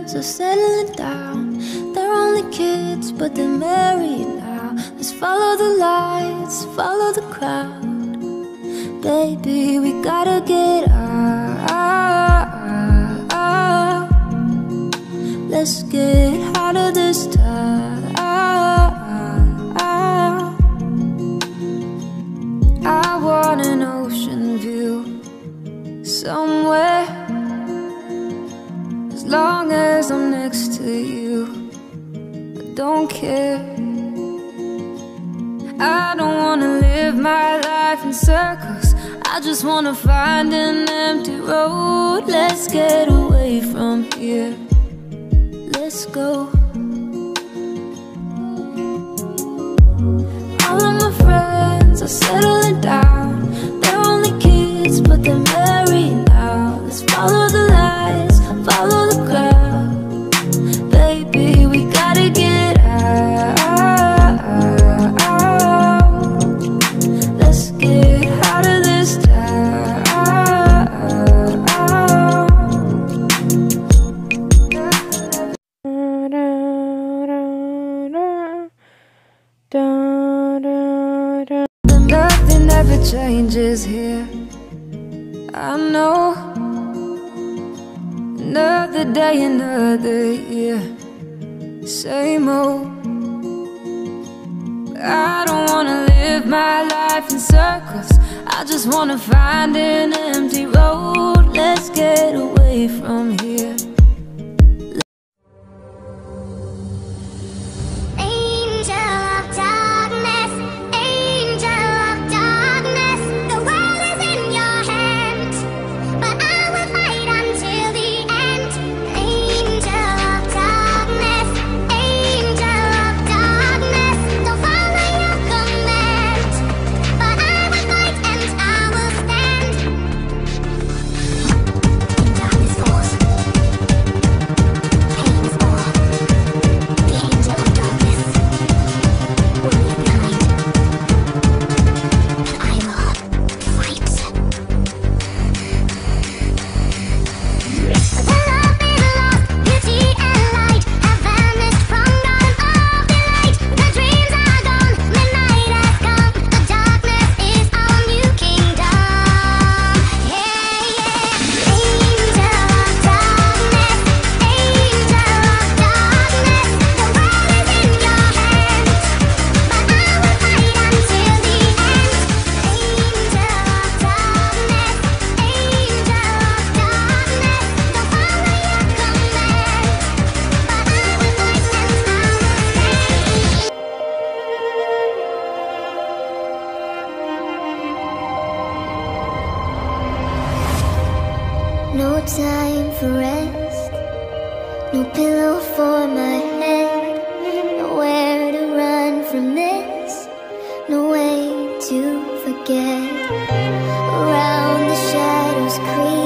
friends are settling down. They're only kids, but they're married now. Let's follow the lights, follow the crowd. Baby, we gotta get out. Let's get out of this town. I want an ocean view somewhere, as long as I'm next to you. I don't care. I don't wanna live my life in circles. I just wanna find an empty road. Let's get away from here. Let's go. All of my friends are settling down. They're only kids, but they're married now. Let's follow the lights, follow the crowd. Baby, we gotta get out. Let's get out of this town. Nothing ever changes here, I know. Another day, another year, same old. I don't wanna live my life in circles. I just wanna find an empty road. Let's get away from here. No time for rest, no pillow for my head, nowhere to run from this, no way to forget. Around the shadows creep.